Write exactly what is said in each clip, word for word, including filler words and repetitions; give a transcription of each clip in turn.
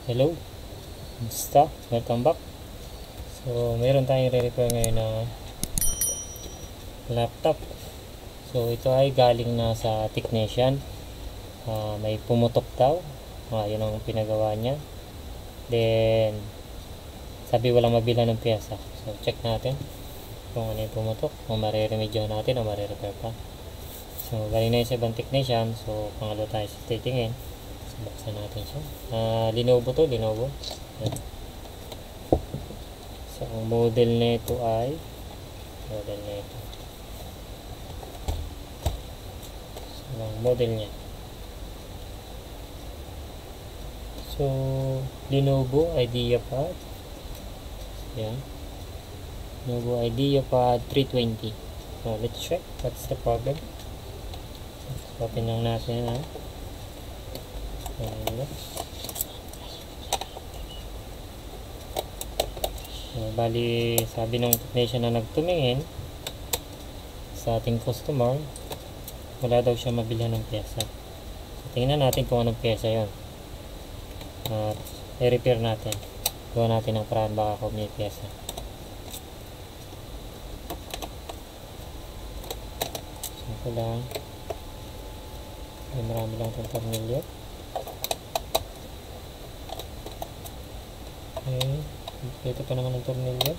Hello, Musta? Welcome back. So, meron tayong re-repair ngayon na laptop. So, ito ay galing na sa technician. Uh, may pumutok daw. Uh, yun ang pinagawa niya. Then, sabi walang mabila ng piyesa. So, check natin kung ano yung pumutok. Kung mariremedyo natin o marirepair pa. So, galing na yung sa ibang technician. So, pangalo tayo sa titingin. Buksan natin siya. Uh, Lenovo to, Lenovo. Yan. So, ang model nito ay model nito. So, ang model niya. So, Lenovo IdeaPad. Yan. Lenovo IdeaPad three twenty. So, let's check what's the problem. So, open lang natin na. Ayan. So, bali sabi ng technician na nagtumingin sa ating customer, wala daw siya mabilhan ng pyesa. So, tingnan natin kung anong pyesa yon at i-repair natin. Gawa natin ng paraan baka kung may pyesa. So ito lang, may marami lang itong tornilyo. Okay, ito pa naman ang tornilyo.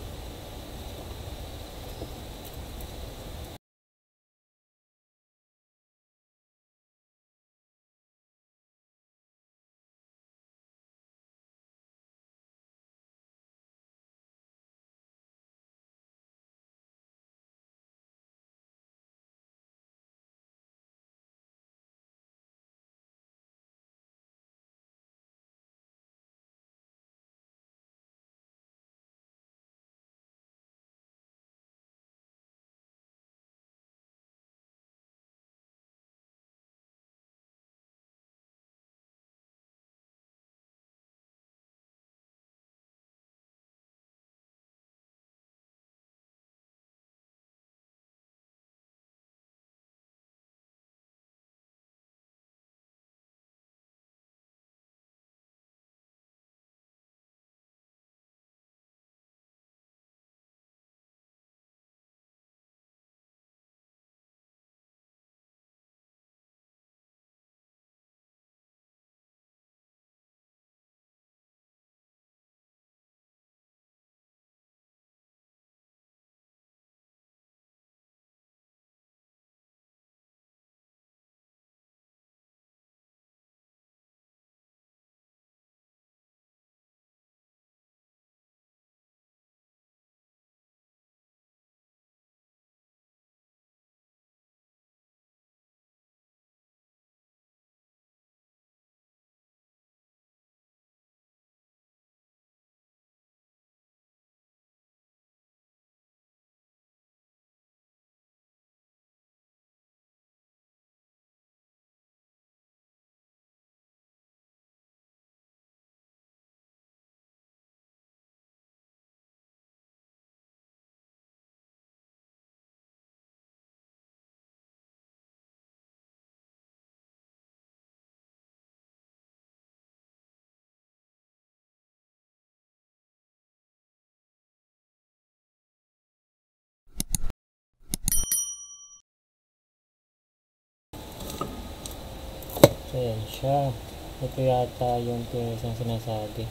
Ayan siya. Ito yata yung pyesang sinasabi.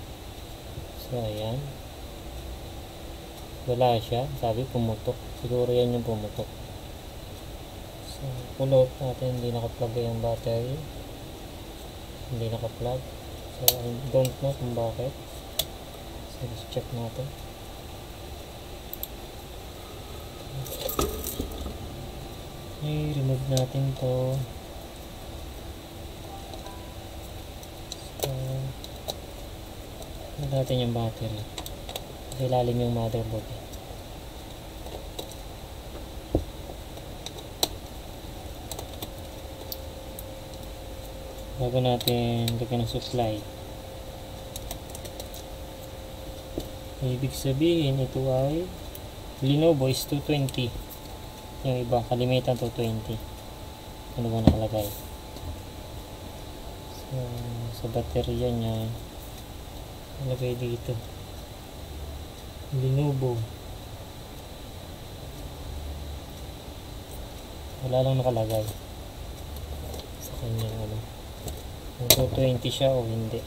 So, ayan. Wala siya. Sabi pumutok. Siguro yan yung pumutok. So, pull out natin. Hindi naka-plug yung battery. Hindi naka-plug. So, I don't know kung bakit. So, let's check natin. Okay, remove natin to. Natin yung battery kasi lalim yung motherboard eh. Bago natin lagyan ng supply, ibig sabihin ito ay Lenovo is two twenty, yung iba kalimitan two twenty. Ano ba nakalagay? So sa baterya nya Nalagay dito. Lenovo. Wala lang nakalagay sa kanyang ano. Kung two twenty siya o hindi.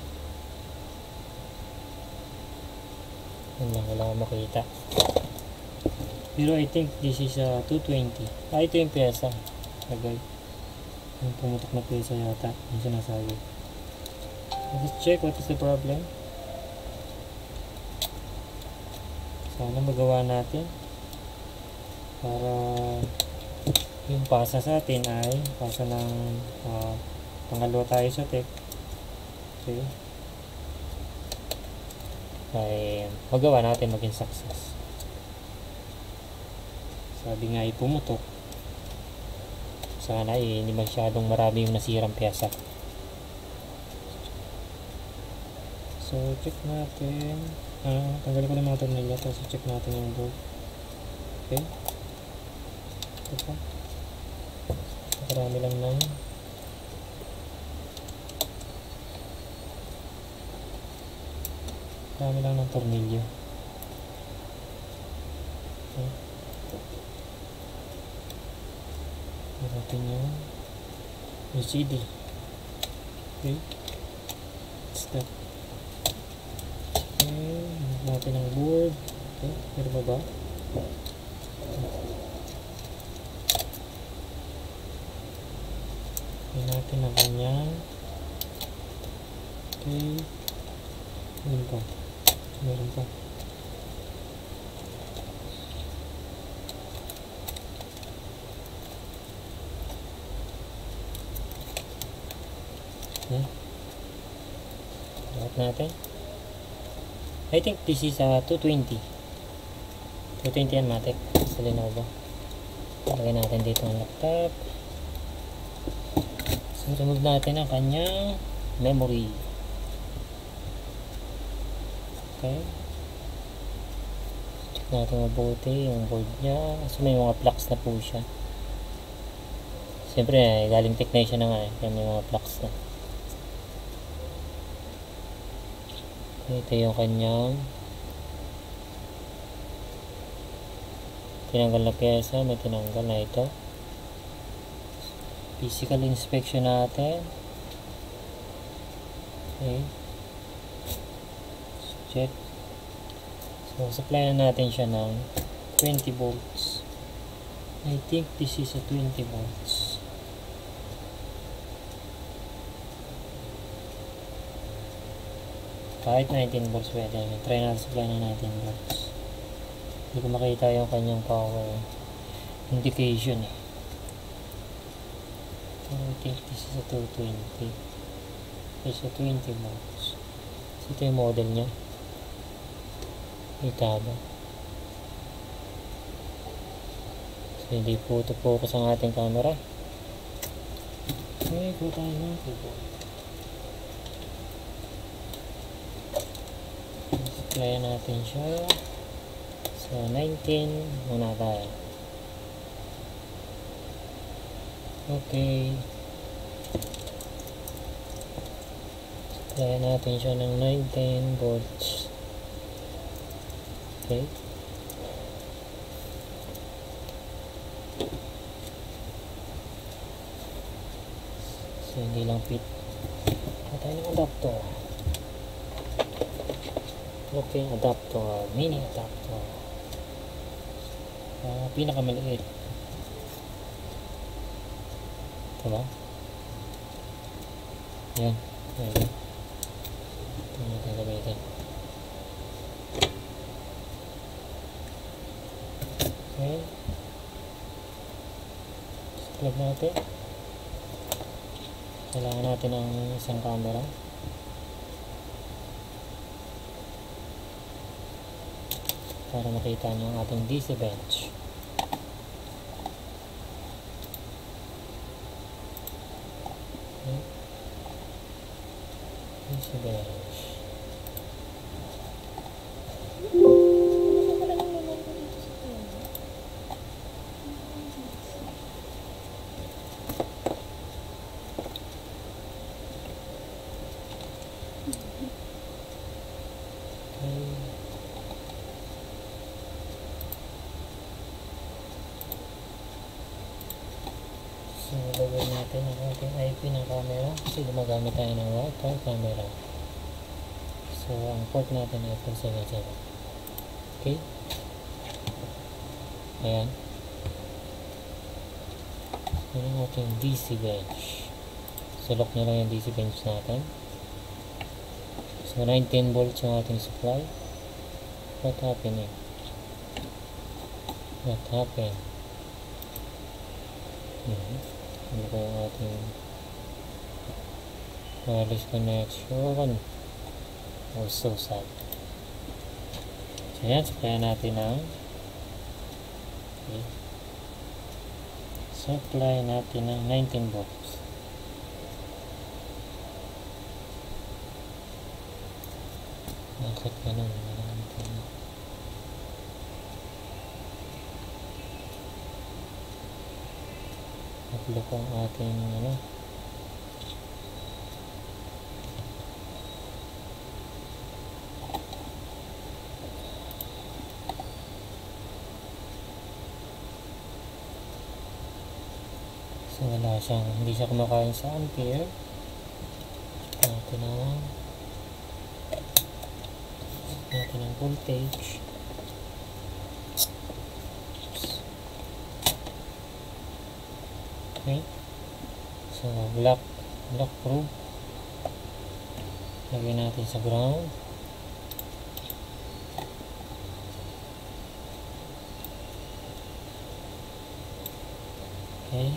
Yun lang, wala akong makita. Pero I think this is a two twenty. Ah, ito yung pyesa. Lagay. Yung pumutok na pyesa yata. Yung sinasabi. Let's check what is the problem. Sana magawa natin. Para yung pasa sa atin ay pasa ng uh, pangalawa tayo sa tech. Okay. Ay magawa natin maging success. Sabi nga ay pumutok. Sana ay hindi masyadong marami yung nasirang pyesa. So check natin. Ah, tanggalin ko na mga tornilyo tapos check natin yung bolt. Okay. Ito pa. Marami lang ng marami lang ng tornilyo. Okay. Natin yung L C D. Okay. Stop. Okay. Natin ang board. Okay. Meron ba ba? Okay. Natin ang kanyang. Okay. Meron pa. Meron pa. Hmm. Lahat natin. I think this is a two twenty. two twenty yan matik sa Lenovo. Lagay natin dito ang laptop. So remove natin ang kanyang memory. Okay. Check natin mabuti yung board nya. So may mga plugs na po siya. Siyempre galing technician na nga eh. Kaya may mga plugs na. Ito yung kanyang tinanggal na pyesa. May tinanggal na ito. Physical inspection natin. Okay. Check. So supplyan natin siya ng twenty volts. I think this is a twenty volts. Kahit nineteen volts pwede. Try natin supply ng nineteen volts. Hindi ko makita yung kanyang power indication eh. So I think this is a two twenty. This is a twenty volts. So ito yung model nya. Kita ba? So hindi po ito focus ang ating camera. Okay, go tayo ng keyboard. Kaya natin siya. So nineteen muna tayo. Okay. Kaya natin siya ng nineteen volts. Okay. So hindi lang fit. Patay ng adapter. Okay, adapter, mini adapter. Uh, pinakamaliit. Ito ba? Yan. Ayan. Ito natin gamitin. Okay. Plug natin. Kailangan natin ang isang camera. Para makita nyo ang ating D C bench. Okay. D C bench. copy ng camera kasi gumagamit tayo ng Wi-Fi camera. So, ang port natin ay four seven seven. Okay? Ayan. Yan ang ating D C bench. Sulok nyo lang yung D C bench natin. So, nineteen volts yung ating supply. What happened eh? What happened? Hmm. Ano ko yung ating wireless connection? Oh, so sad. So, yan. Supply natin ng okay. Supply natin ng nineteen volts. Bakit ganun? Nagloko ang ating ano. So wala siyang, hindi siya kumakain sa ampere. Natin ang natin ang voltage. Okay, so black black probe lagay natin sa ground. Okay,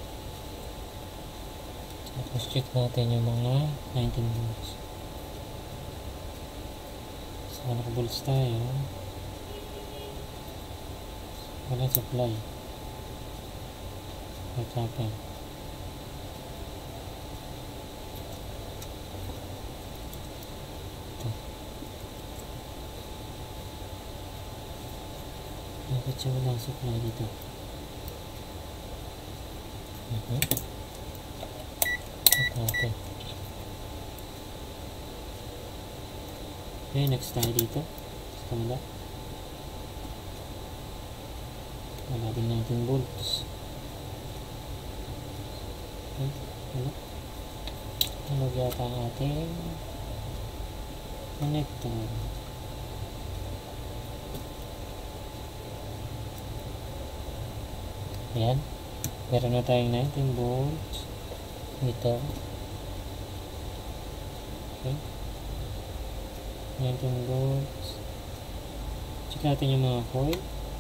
tapos check natin yung mga nineteen volts. So naka volts tayo, wala supply. What happened? Ito. Bakit siya walang supply dito? Uh-huh. What happened? Okay, next tayo dito. Sa wala. Wala din nineteen volts. Wala. Tulog yata ang ating connector. Ayan. Meron na tayong nineteen volts dito. Okay. nineteen volts. Check natin yung mga coil.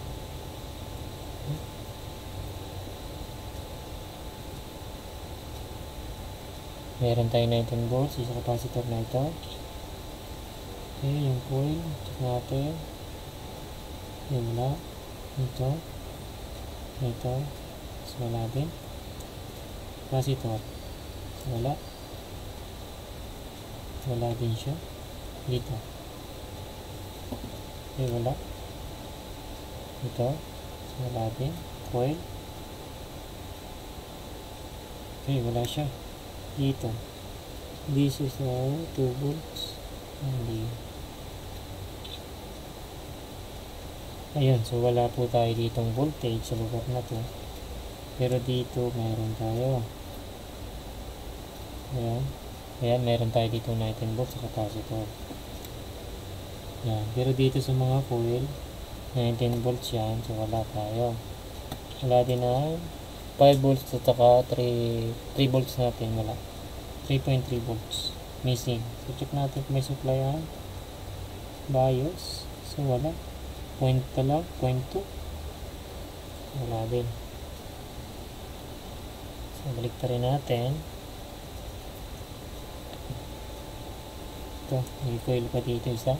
Meron tayong nineteen volts, isa capacitor na ito. Okay, yung coil, check natin. Yung wala. Ito. Ito. So, wala din. Capacitor. So, wala. Wala din siya. Dito. Okay, wala. Ito. So, wala din. Coil. Okay, wala siya. Dito. This is uh, two volts only. Ayun, so wala po tayo ditong voltage sa lugar na to. Pero dito meron tayo. Ayan. Ayan, meron tayo ditong nineteen volts sa capacitor. Ayan. Pero dito sa mga coil, nineteen volts yan. So wala tayo. Wala din na five volts at saka three volts natin, wala. three point three volts missing. So check natin kung may supply yan. BIOS. So wala. Point pa lang. Point two. Wala din. So balik pa rin natin. Ito. May coil pa dito isa.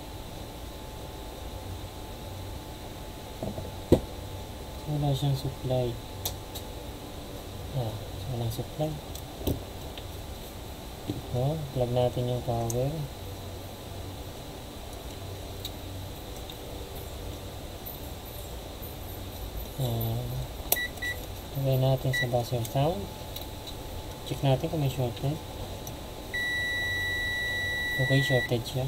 So wala siyang supply. Ah, so walang supply. So, plug natin yung power. Ah, lagay natin sa buzzer sound. Check natin kung may shorted. Okay, shorted siya.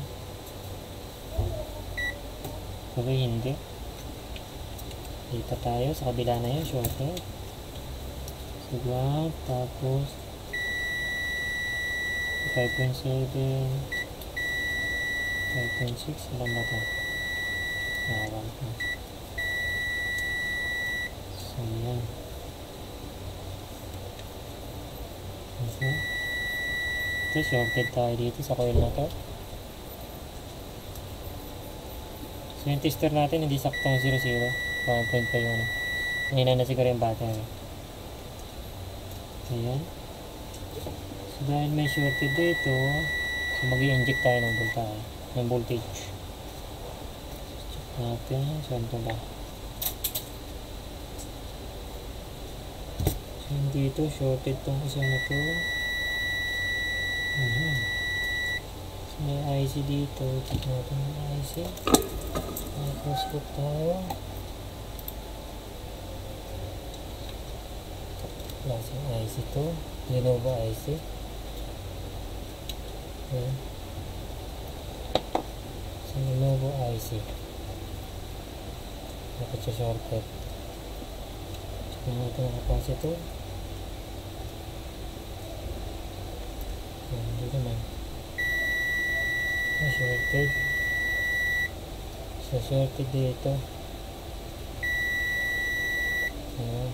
Okay, hindi. Dito tayo sa kabila na yun, shorted. Ground, tapos five point seven, five point six, ilan ba ito? Awan ko. So yan. So, ito, shorted tayo dito sa coil na to. So yung tester natin hindi saktong zero zero, one point five yun. Ngayon na siguro yung battery. Ayan. So dahil may shorted dito, so mag-i-inject tayo ng voltage, ng voltage. Check natin, saan ito ba? So dito, shorted tong isa na to. Ayan. So may I C dito, check natin yung I C. Microscope tayo. Klaseng I C to, Lenovo I C. Ayan. So Lenovo I C. Dapat siya shorted. Check natin ang capacitor. Ayan, hindi naman. Ah, shorted. So shorted dito. Ayan.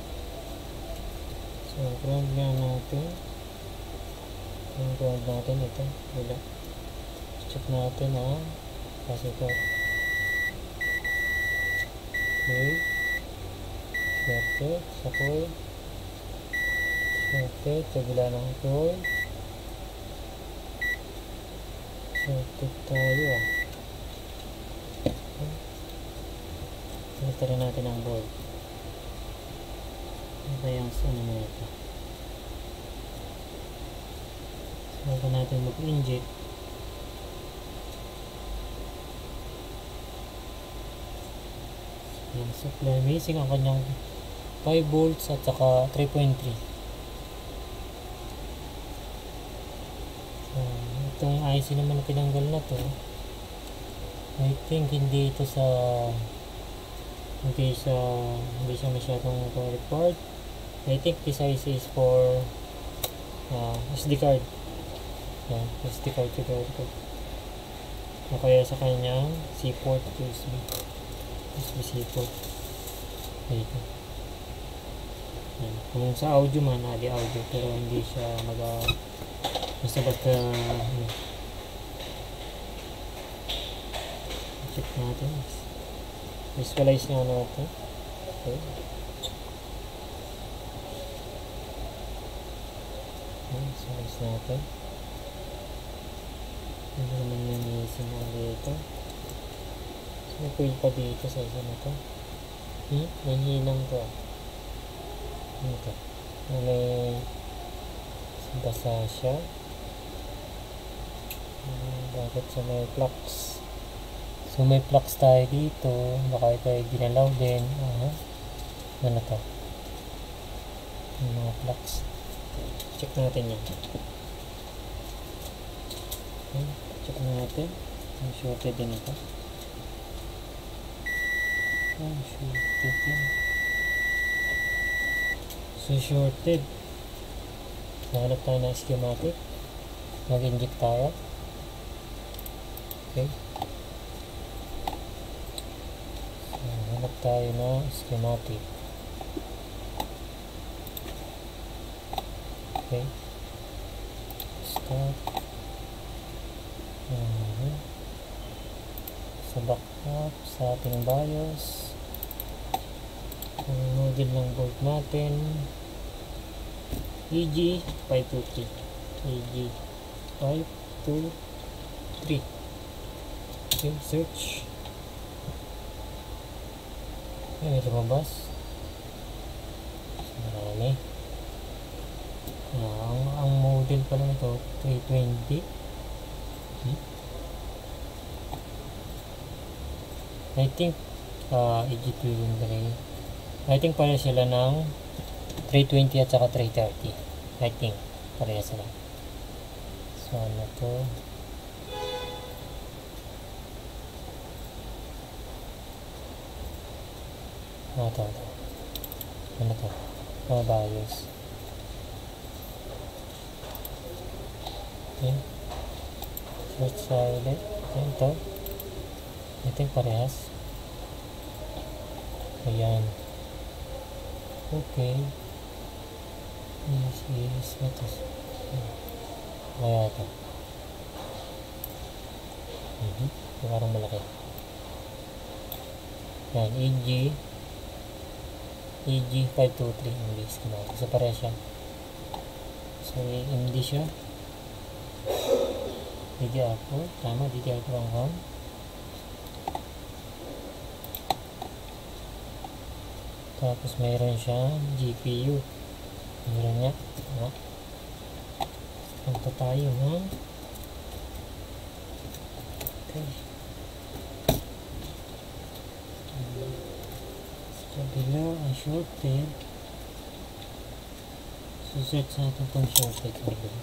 So ground nga natin. Yung ground natin ito. Wala. Check natin ang capacitor. Okay. Shorted sa coil. Shorted sa gila ng coil. Shorted tayo ah. Ito rin natin ang board. Ano ba yung ano na ito? Bago natin mag-inject, yung supply missing ang kanyang five volts at saka three point three. So, itong I C naman na tinanggal na to, I think hindi ito sa hindi siya hindi siya masyadong report. I think this I C is for uh, S D card. Yan, S D card siguro ito. O kaya sa kanyang C port, U S B U S B C port. Dito. Yan. Kung sa audio man, adi audio, pero hindi siya mag basta basta uh, check natin. Visualize nga natin. Okay. Visualize natin. Ano naman yung missing na dito. So, may coil pa dito sa isa na to. Hmm? May hinang to ah. Ano to? May basa siya. Hmm, bakit sa may flux? So may flux tayo dito, baka ito ay ginalaw din. Aha. Ano to? Yung mga flux. Check natin yan. Okay. Check natin. Yung shorted din ito. Oh, shorted din. So shorted. Nahanap tayo ng schematic. Mag-inject tayo. Okay. Hanap tayo na schematic. Okay. Start. Uh-huh. Sa backup, sa ating BIOS. Ang model ng board natin. E G five two three. E G five two three. Okay, search. Ay, may lumabas. Marami. Ah, ang, ang model pala nito, three twenty. Hmm? I think, uh, E G two yung dali. I think pala sila ng three twenty at saka three thirty. I think, pareha sila. So, ano to? Ah, ito, ito. Ano to? Mga BIOS. Okay. Search silent. Okay, ito. Ito yung parehas. Ayan. Okay. This is, what is, kaya ito. Mm-hmm. Parang malaki. Yan, E G E G five two three English schematic. So, pareha siya. So, M D siya. D D R four. Tama, D D R four ang home. Tapos, mayroon siya G P U. Mayroon niya. Ha? Punta tayo, ha? Okay. So, below ang shorted. So, search natin itong shorted below.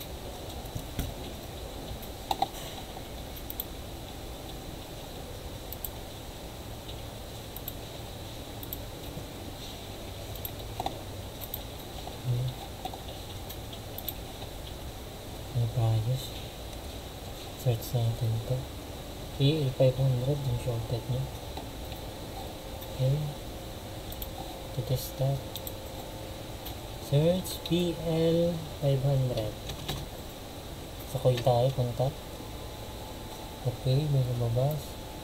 Bias. Search natin ito. E L five hundred yung shorted niya. Okay. To test that. Search P L five hundred. Sa coil tayo, punta. Okay, may lumabas.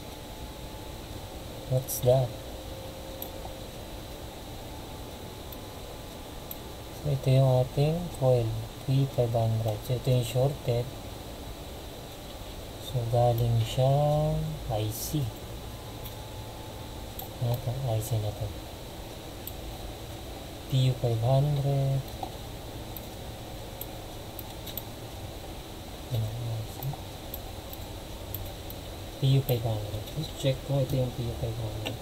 What's that? So, ito yung ating coil. P five hundred. So, ito yung shorted. So, galing siyang I C. Ano ito? I C na ito. P U five hundred. Ano ang I C? P U five hundred. Let's check kung ito yung P U five hundred.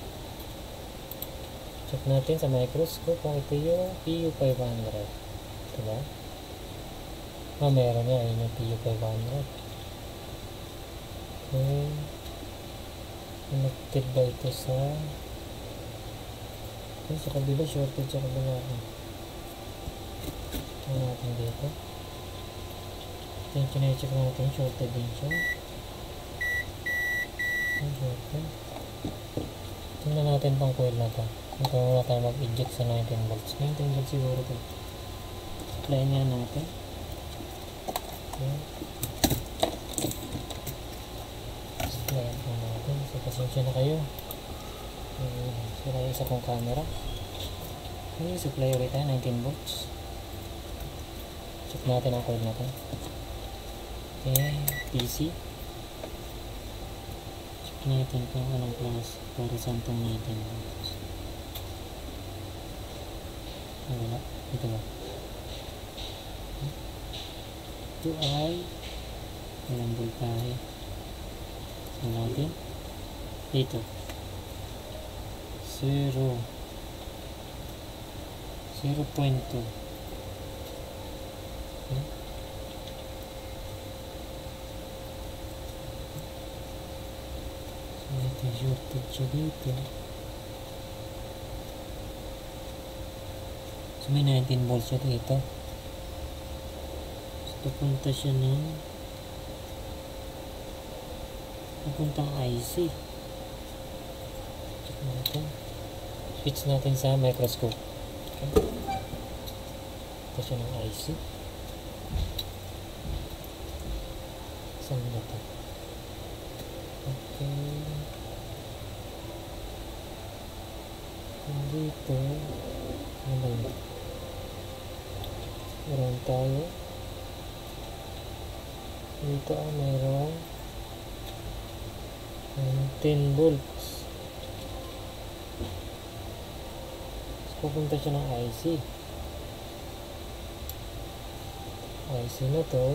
Check natin sa microscope kung ito yung P U five hundred. Diba? Ah, meron nga. Ayun yung P U five hundred. Okay. Connected ba ito sa... Okay, sa kabila. Shorted sa kabila. Ito natin dito. Ito yung chinecheck natin. Shorted din siya. Shorted. Tingnan natin pang coil na ito. Ito muna tayo mag-eject sa nineteen volts. nineteen volts siguro ito. Apply nga natin. Okay. Supply po natin. So, pasensya na kayo. Okay. Sira yung isa kong camera. Okay. Supply ulit tayo. nineteen volts. Check natin ang coil natin. Okay. P C. Check natin kung anong class para sa itong nineteen volts. Wala. Ito ba? Ito ay walang voltahe. So natin ito zero zero point two. Okay. So ito shorted siya dito. So may nineteen volts siya dito. Papunta siya ng papuntang I C. Check natin. Switch natin sa microscope. Okay. Ito siya ng I C. Saan na ito? Okay. Dito. Ano ba yun? Meron tayo. Dito ah, mayroong ten volts. So, pupunta siya ng I C. I C na to.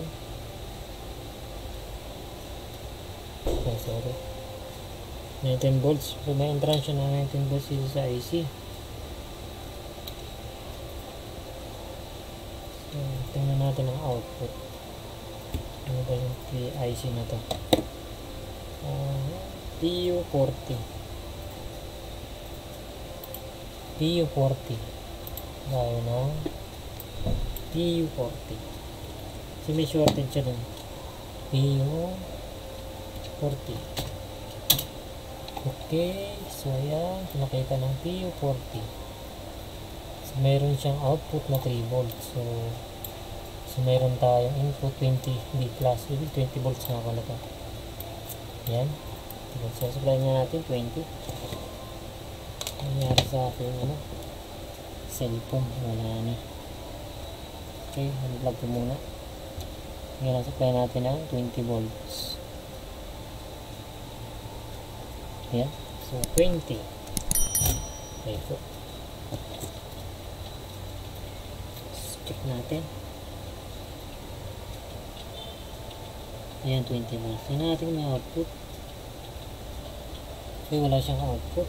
Oh, sorry. nineteen volts. So, may entrance siya ng nineteen volts dito sa I C. So, tingnan natin ang output. Ano ba yung I C na to? Uh, P U forty. P U forty. Gaya ng P U forty. So may shorted siya dun. P U forty. Okay, so ayan, nakita ng P U forty. So mayroon siyang output na three volts. So, so mayroon tayong input twenty V plus. Ibig twenty volts nga pala ito. Ayan. So supply nga natin twenty. Nangyari sa akin ano, cellphone, wala na. Okay, unplug ko muna. Ngayon, supply natin ng twenty volts. Ayan. So, twenty. Okay po. Check natin. Ayan, twenty volts. Tingnan natin may output. Okay, wala siyang output.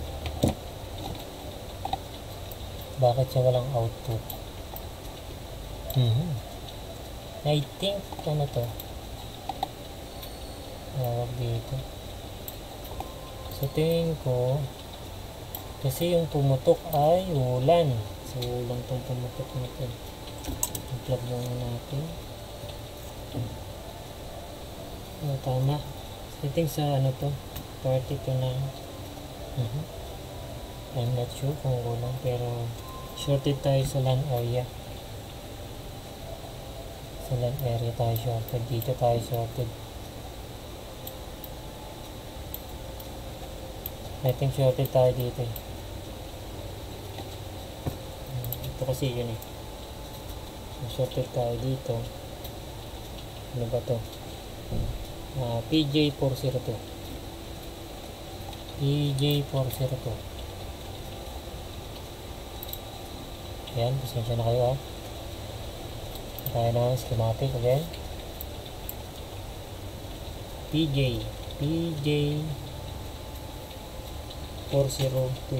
Bakit siya walang output? Mm-hmm. I think, ano to? Tawag dito. So, tingin ko, kasi yung pumutok ay ulan. So, ulan tong pumutok natin. I-plug muna natin. Oh, tama. I think sa ano to, thirty-two na. Mm-hmm. I'm not sure kung ulan, pero shorted tayo sa LAN area. Sa LAN area tayo shorted. Dito tayo shorted. I think shorted tayo dito eh. Ito kasi yun eh. Shorted tayo dito. Ano ba to? Uh, P J four oh two. P J four oh two. Ayan, pasensya na kayo ah. Tayo na schematic again. P J P J four oh two.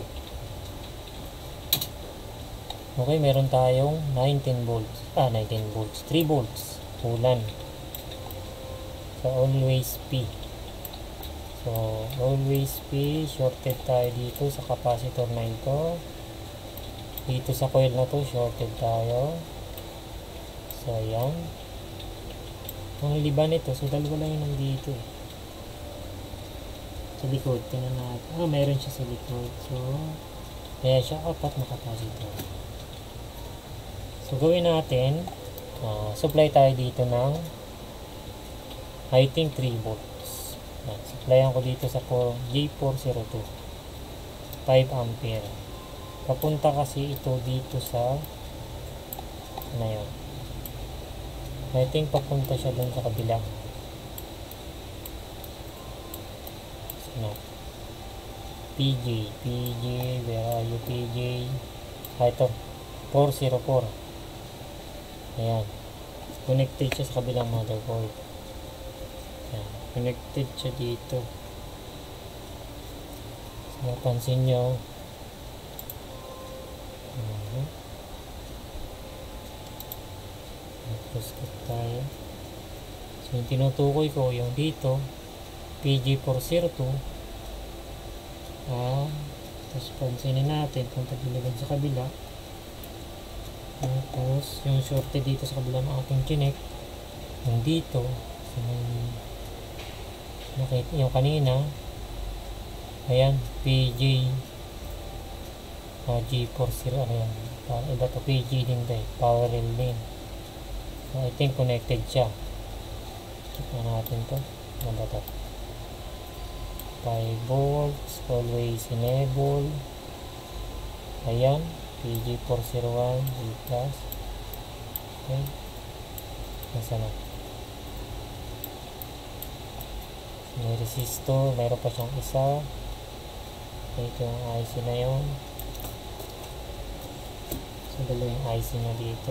Okay, meron tayong nineteen volts. Ah, nineteen volts. three volts. Ulan. So, always P. So, always P. Shorted tayo dito sa capacitor na ito. Dito sa coil na to, shorted tayo. So, ayan. Ang liban ito, so dalawa lang yung nandito eh. Sa likod, tingnan natin. Ah, mayroon siya sa likod. So, kaya siya apat na capacitor. So, gawin natin, uh, supply tayo dito ng I think three volts. Yan, supplyan ko dito sa J four oh two. five ampere. Papunta kasi ito dito sa ano yun. I think papunta siya dun sa kabila. No. P J, P J, where are you P J? Ah, ito, four oh four. Ayan. Connected siya sa kabilang motherboard. Ayan. Connected siya dito. So, napansin nyo. Uh-huh. Nag-proskip tayo. So, yung tinutukoy ko, yung dito, P J four oh two. Ah, tapos pansinin natin kung tagiliban sa kabila. Tapos yung shorted dito sa kabila ng ating chinek, yung dito so, nakita yung kanina, ayan, P J uh, J four oh, ayan, parang iba to, P J din tayo, power rail din. So I think connected siya. Check na natin to. Ano ba to? five volts, always enable. Ayan, P J four oh one, G plus. Okay. Nasaan na? May resistor, mayroon pa siyang isa. Ito yung I C na yun. So, dalawa yung I C na dito.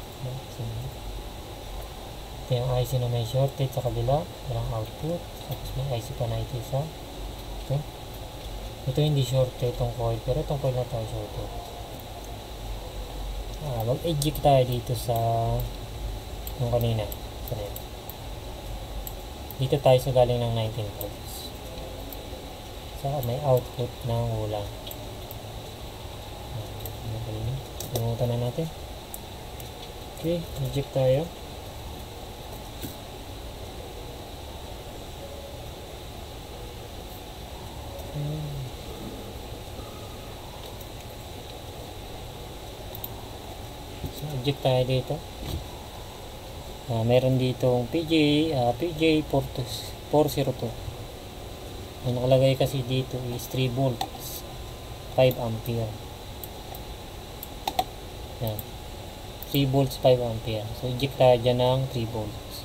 Ito yung I C na may shorted sa kabila. Walang output. Tapos may I C pa na ito isa. Okay. Ito hindi shorted itong coil, pero itong coil na tayo shorted. Ah, mag-eject tayo dito sa yung kanina. Sorry. Dito tayo sa galing ng nineteen volts. So, may output ng ulang. Limutan na natin. Okay, eject tayo. eject tayo dito. Uh, meron ditong P J, uh, P J four oh two. Ang nakalagay kasi dito is three volts, five ampere. Yan. three volts, five ampere. So, eject tayo dyan ng three volts.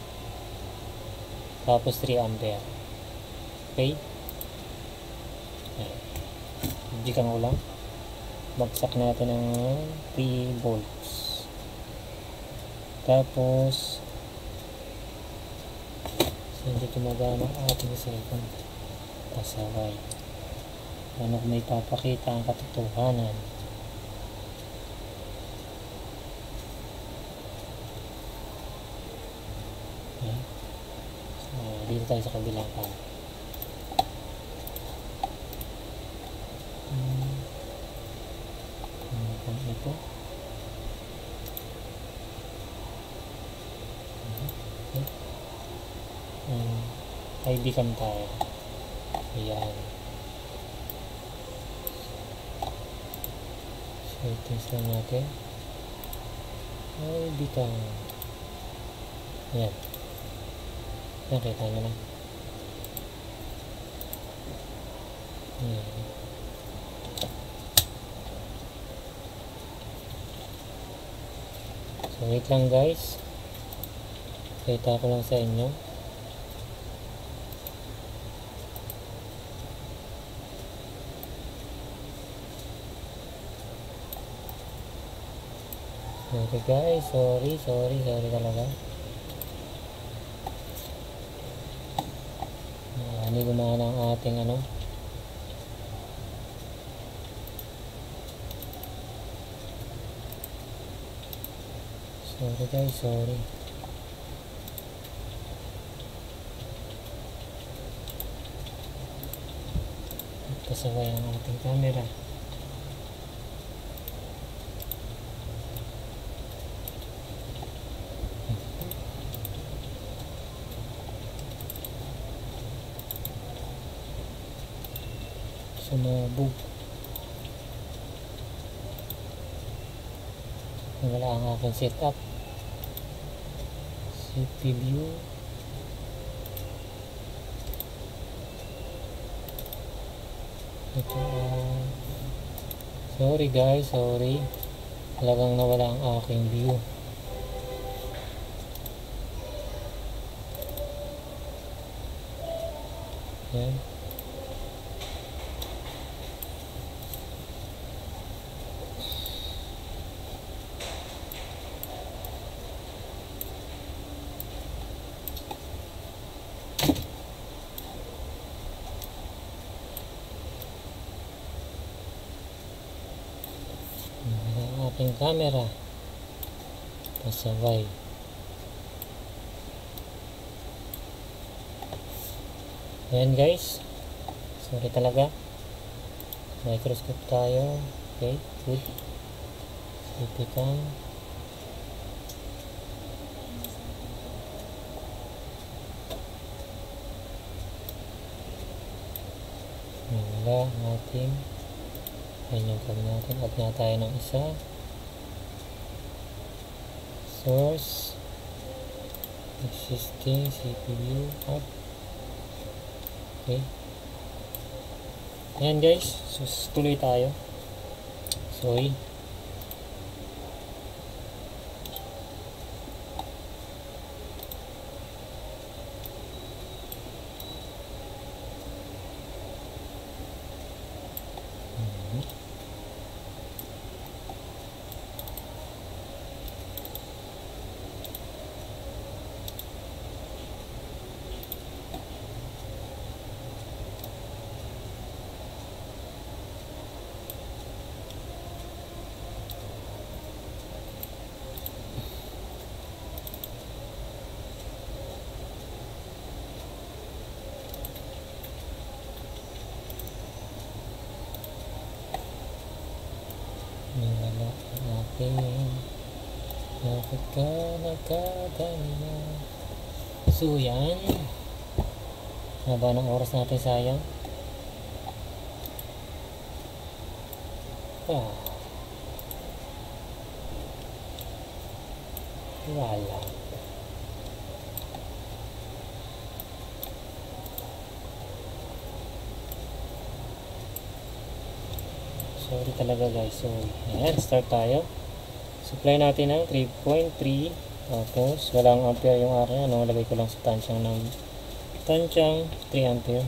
Tapos three ampere. Okay? Yan. Eject ang ulang. Bagsak natin ng three volts. Tapos, so, hindi tumagana ang ating cellphone. Pasaway. Ano kung may papakita ang katotohanan? Okay. So, dito tayo sa kabilang pan. Hmm. Ano pang ito? Okay. Um, I D cam tayo. Ayan. Settings lang natin. I D cam. Ayan. Nakita nyo na. Ayan. So, wait lang guys. Kita ko lang sa inyo. Sorry guys, sorry, sorry, sorry talaga. Uh, hindi gumana ang ating ano. Sorry guys, sorry. Pasaway ang ating camera. Sumabog. Wala ang aking setup. C P U. Ito uh, sorry guys, sorry. Talagang nawala ang aking view. Yan. Ating camera pasaway. Ayan guys, sorry talaga. Microscope tayo. Okay, good. Ipikan. Wala natin. Ayan yung cam natin. Add na tayo ng isa. Source, existing C P U, add. Okay. Ayan guys, so tuloy tayo. Sorry. Wala ang aking. Bakit ka nagkaganyan? So yan, haba ng oras natin, sayang. Ah. Wala. Sorry talaga guys. So, ayan, start tayo. Supply natin ng three point three. Tapos, walang ampere yung aking ano. Lagay ko lang sa tansyang ng tansyang three ampere.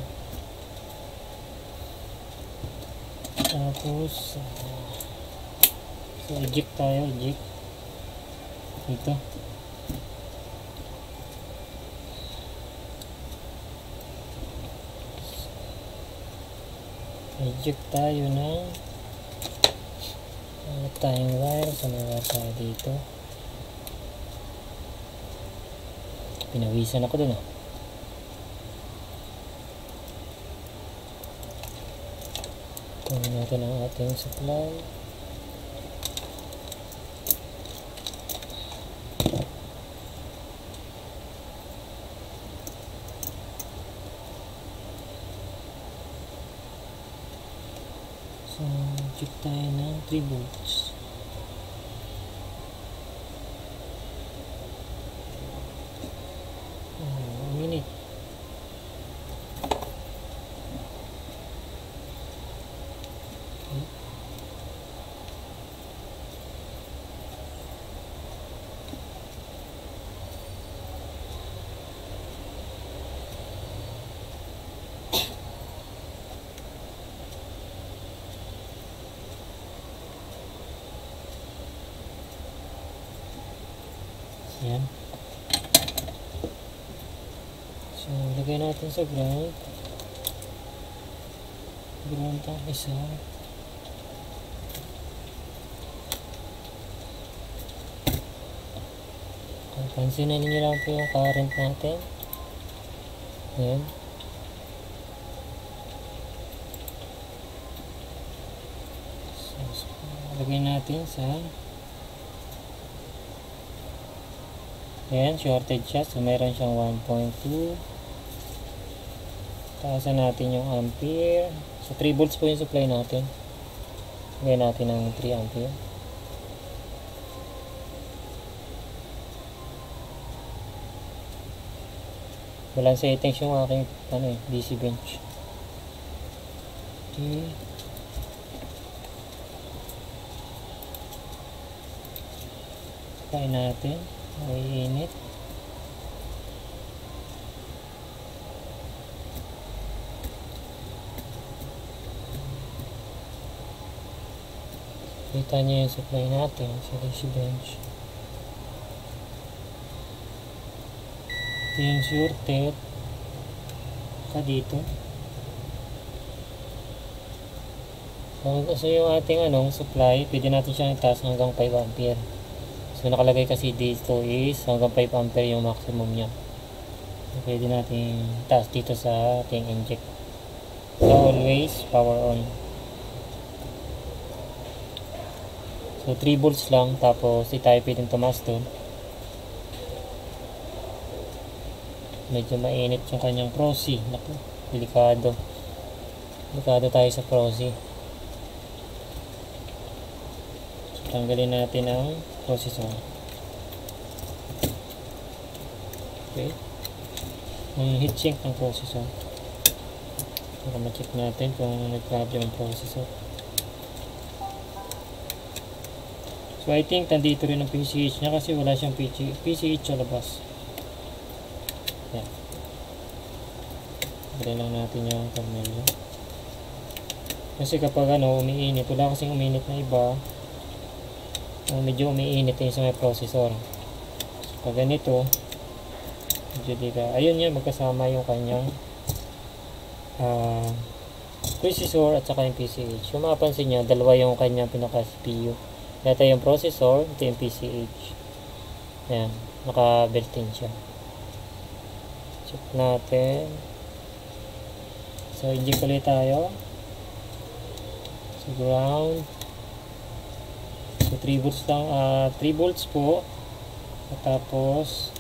Tapos, uh, so, eject tayo. Eject. Dito. Eject tayo ng uh, tayong wire. So, may wire tayo dito. Pinawisan ako dun ah. Kunin natin ang ating supply. So, check tayo ng three volts. Oh, minute. Okay. Yan. So, lagay natin sa ground. Ground ang isa. Pansinin niyo lang po yung current natin. Yan. So, so, lagay natin sa ayan, shorted siya. So, mayroon siyang one point two. Taasan natin yung ampere. So, three volts po yung supply natin. Lagay natin ng three ampere. Walang settings yung aking ano eh, D C bench. Okay. Kain natin. Ay init. Kita niyo yung supply natin sa D C bench. Ito yung shorted ka dito. So yung ating anong supply, pwede natin siyang itaas hanggang five ampere. So nakalagay kasi dito is hanggang five ampere yung maximum niya. So, pwede natin itaas dito sa ating inject. So always power on. So three volts lang, tapos di tayo pwedeng tumaas doon. Medyo mainit yung kanyang proxy. Naku, delikado. Delikado tayo sa proxy. So, tanggalin natin ang processor. Okay. Ang heatsink ng processor. Para ma-check natin kung nag-problem ang processor. So, I think nandito rin ang P C H niya kasi wala siyang P C H sa labas. Yan. Balik lang natin yung terminal. Kasi kapag ano, umiinit, wala kasing umiinit na iba. Uh, medyo umiinit yung sa may processor. So, pag ganito, medyo dito. Ayun yan, magkasama yung kanyang uh, processor at saka yung P C H. Kung mapapansin nyo, dalawa yung kanyang pinaka-C P U. Ito yung processor, ito yung P C H. Ayan, naka-built-in siya. Check natin. So, inject ulit tayo. So, ground. So, three volts lang. Uh, three volts po. At tapos,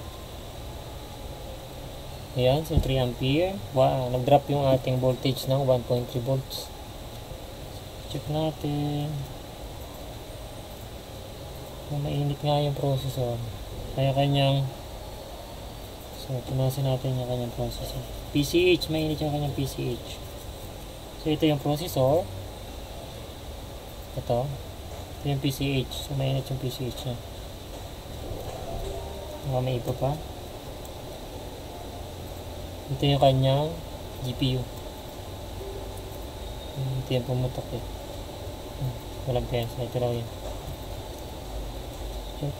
ayan. So, three ampere. Wow, nag-drop yung ating voltage ng one point three volts. Check natin. So, mainit nga yung processor. kaya kanyang, so tunasin natin yung kanyang processor. P C H, mainit yung kanyang P C H. So ito yung processor, ito ito yung P C H. So mainit yung P C H nya. Baka may iba pa. Ito yung kanyang G P U. Ito yung pumutok eh. Walang pensa, ito lang yun. So,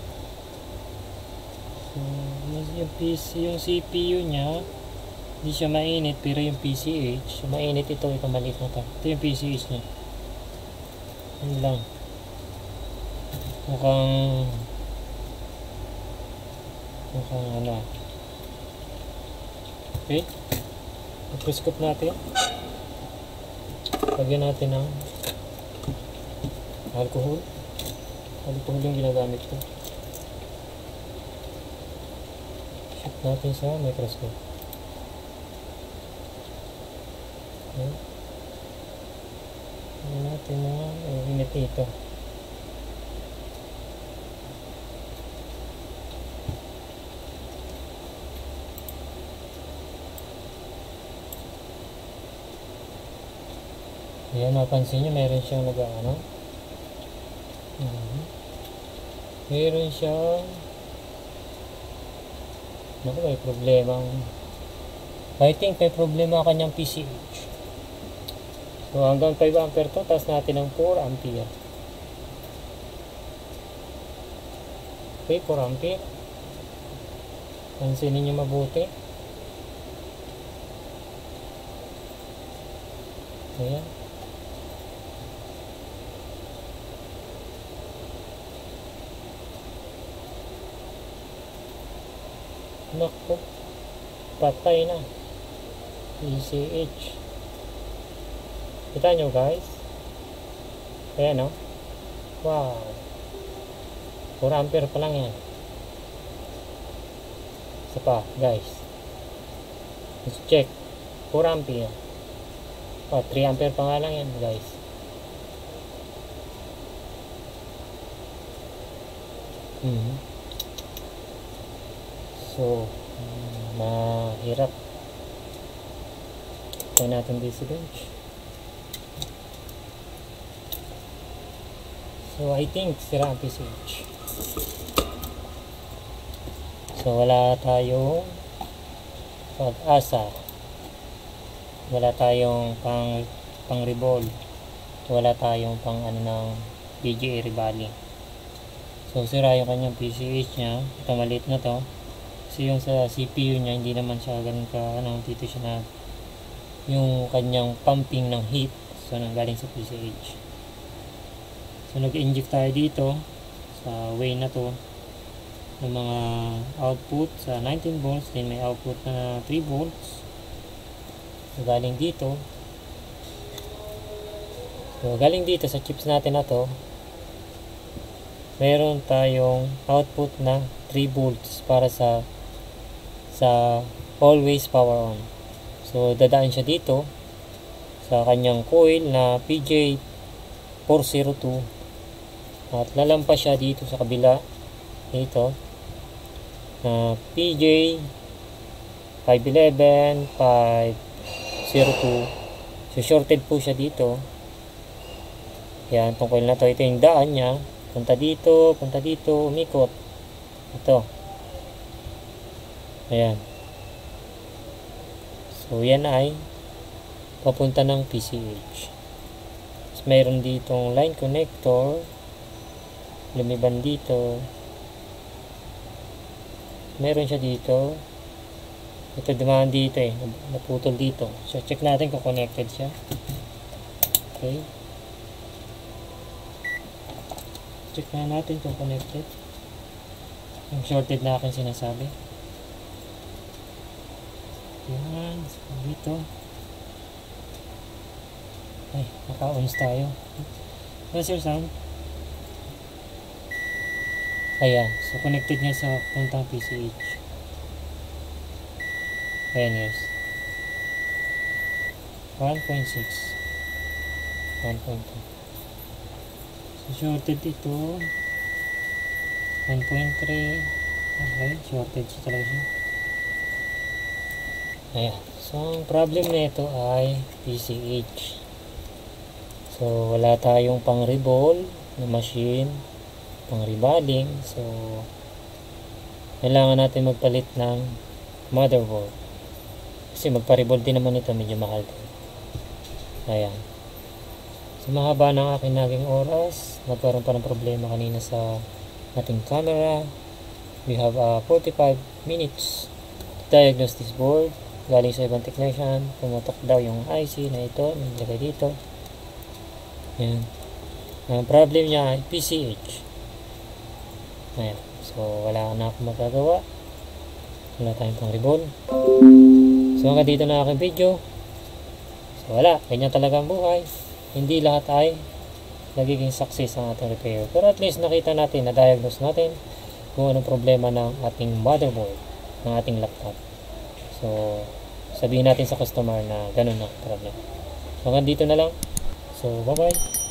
yung P C, yung C P U nya hindi siya mainit, pero yung P C H so mainit. Ito, ito maliit na to. Ito yung P C H nya. Yun lang. Mukhang mukhang ano. Okay, microscope natin, lagyan natin ng alcohol. Alcohol yung ginagamit ko. Shoot natin sa microscope. Okay, lagyan natin ng uh, init ito. Ayan, mapansin nyo, meron siyang nag-ano. Uh-huh. Meron siyang, naku, may problema. I think may problema kanyang P C H. So hanggang five ampere to, taas natin ng four ampere. Okay, four ampere. Pansinin nyo mabuti. Ayan. Naku, patay na P C H. Kita nyo guys, ayan o. Wow, four ampere pa lang yan. Isa pa guys, let's check. Four ampere. Oh, three ampere pa nga lang yan guys. Hmm. So, mahirap. Try natin D C bench. So, I think sira ang P C H. So, wala tayong pag-asa. Wala tayong pang pang revolve. Wala tayong pang ano ng B G A reballing. So, sira yung kanyang P C H nya. Ito maliit na to. Kasi yung sa C P U nya, hindi naman siya ganun ka, ano, dito siya na yung kanyang pumping ng heat. So, nanggaling sa P C H. So, nag-inject tayo dito sa way na to ng mga output sa nineteen volts. Then may output na three volts. So, galing dito. So, galing dito sa chips natin na to, meron tayong output na three volts para sa sa always power on. So dadaan siya dito sa kanyang coil na P J four oh two at lalampas siya dito sa kabila dito na P J five eleven five oh two. So shorted po siya dito. Yan, tong coil na to, ito yung daan niya. Punta dito, punta dito, umikot. Ito. Ayan. So, yan ay papunta ng P C H. Tapos, mayroon ditong line connector. Lumiban dito. Meron siya dito. Ito, dumaan dito eh. Naputol dito. So, check natin kung connected siya. Okay. Check na natin kung connected. Yung shorted na akin sinasabi. Yan. Dito. Ay, naka-ons tayo. What's your sound? Ayan. So, connected niya sa puntang P C H. Ayan, yes. one point six. one point two. So, shorted ito one point three, Okay, shortage talaga siya. Ayan. So, ang problem nito ay P C H. So, wala tayong pang reball na machine, pang reballing. So, kailangan natin magpalit ng motherboard. Kasi magpa-reball din naman ito, medyo mahal din. Ayan. So, mahaba ng aking naging oras. Nagkaroon pa ng problema kanina sa ating camera. We have uh, forty-five minutes to diagnose this board. Galing sa ibang technician. Pumutok daw yung I C na ito. Nilagay dito. Ayan. Ang problem niya ay P C H. Ayan. So, wala na akong magagawa. Wala tayong pang reball. So, hanggang dito na aking video. So, wala. Ganyan talaga ang buhay. Hindi lahat ay nagiging success ang ating repair. Pero at least nakita natin, na-diagnose natin kung anong problema ng ating motherboard, ng ating laptop. So, sabihin natin sa customer na ganun na problem. So, hanggang dito na lang. So, bye-bye.